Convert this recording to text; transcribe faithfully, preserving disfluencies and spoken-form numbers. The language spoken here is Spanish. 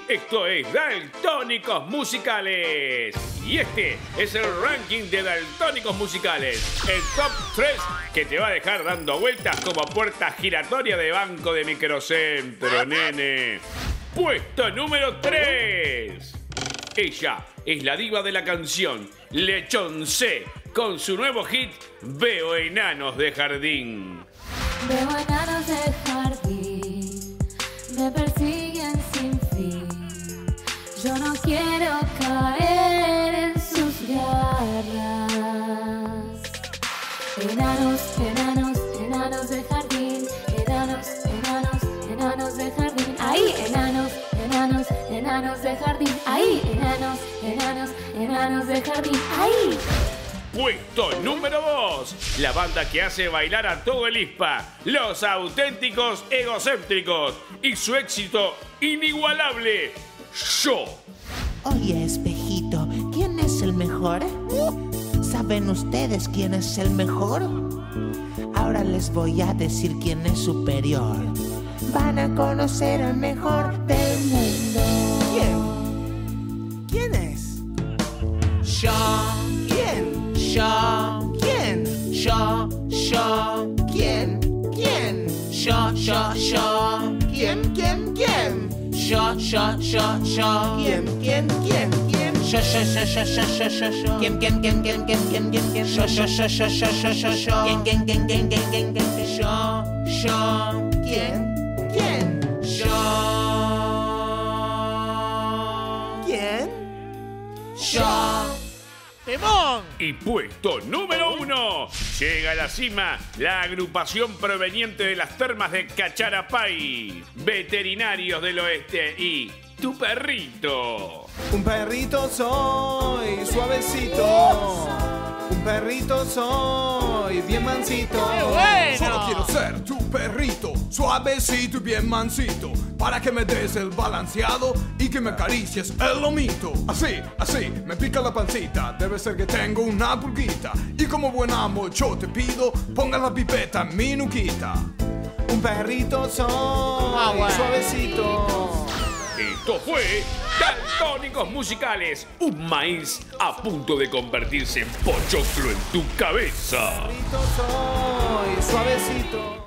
Esto es Daltónicos Musicales. Y este es el ranking de Daltónicos Musicales. El top tres que te va a dejar dando vueltas como puerta giratoria de banco de microcentro, nene. Puesto número tres. Ella es la diva de la canción, Lechón C, con su nuevo hit Veo enanos de jardín. Veo enanos de jardín, me persiguen sin fin. Yo no quiero caer en sus garras. Enanos, enanos, enanos de jardín. Enanos, enanos, enanos de jardín. Ahí, enanos, enanos, enanos de jardín. Ahí, enanos, enanos, enanos de jardín. Ahí. Puesto número dos. La banda que hace bailar a todo el I S P A. Los Auténticos Egocéntricos. Y su éxito inigualable, Yo. Oye, espejito, ¿quién es el mejor? ¿Saben ustedes quién es el mejor? Ahora les voy a decir quién es superior. Van a conocer al mejor del mundo. ¿Quién? ¿Quién es? Yo. ¿Quién? Yo. ¿Quién? Yo. Yo. ¿Quién? ¿Quién? Yo. Yo. Yo. ¿Quién? ¿Quién? ¿Quién? Yo. Yo. Yo. Yo. ¿Quién? ¿Quién? ¿Quién? ¿Quién? Yo. Yo. Yo. Yo. Yo. Yo. Yo. Yo. ¿Quién? ¿Quién? ¿Quién? ¿Quién? ¿Quién? ¿Quién? ¿Quién? ¿Quién? Yo. Yo. Yo. Yo. Yo. Yo. Yo. Yo. ¿Quién? ¿Quién? ¿Quién? ¿Quién? ¿Quién? ¿Quién? ¿Quién? Yo. Yo. ¿Quién? ¿Quién? Yo. ¿Quién? Yo. ¡Temón! Y puesto número uno. Llega a la cima la agrupación proveniente de las termas de Cacharapay. Veterinarios del Oeste y Tu Perrito. Un perrito soy, suavecito. Un perrito soy, bien mansito. Bueno. Solo quiero ser tu perrito, suavecito y bien mansito, para que me des el balanceado y que me acaricies el lomito. Así, así, me pica la pancita, debe ser que tengo una pulguita. Y como buen amo yo te pido, ponga la pipeta en mi nuquita. Un perrito soy, Ah, bueno. suavecito. Esto fue Daltónicos Musicales, un maíz a punto de convertirse en pochoclo en tu cabeza. Perrito soy, suavecito.